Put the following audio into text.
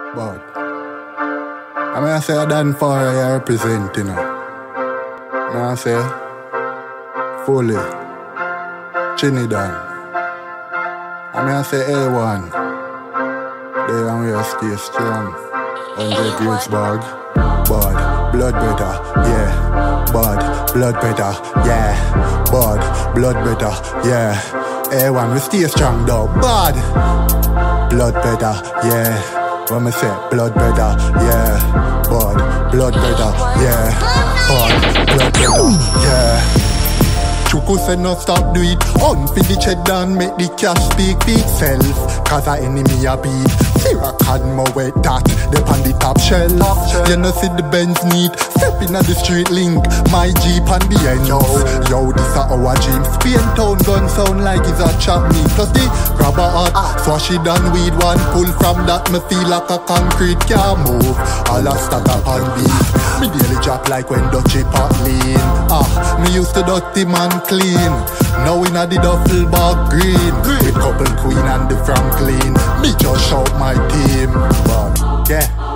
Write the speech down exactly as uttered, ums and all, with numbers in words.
But I mean I say I done for I represent, you know. I say fully Trinidad. I mean I say A one. They and we stay strong. Hundred years bag. Bad, blood better, yeah. Bad, blood better, yeah. Bad, blood better, yeah. A one we stay strong though. Bad, blood better, yeah. When me say blood better, yeah. Bad, blood better, yeah. Bad, blood better, yeah. Chuku say no stop do it. Unfeed the cheddar and make the cash speak for itself. Cause a enemy a beat. Fear had more wet that. They on the top shelf. You know see the Benz neat. Step in the street link. My Jeep and the ends. Yo, this a our dream. Spain town gun sound like it's a chop me. Plus the grabber hot. Swash it and weed one. Pull from that me feel like a concrete can't move. All a stack up and beat. Me daily drop like when Dutchy pot lean. Ah, me used to dirty man clean. Now in a the duffel bag green. With couple queen and the Franklin. Me just shout my team. But yeah.